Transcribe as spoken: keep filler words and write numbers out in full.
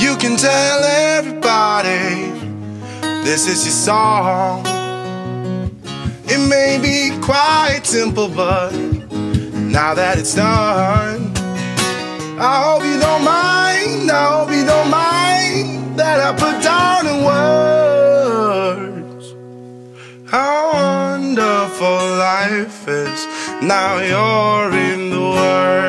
you can tell everybody this is your song. It may be quite simple, but now that it's done, I hope you don't mind, I hope you don't mind that I put down in words how wonderful life is. Now you're in the world.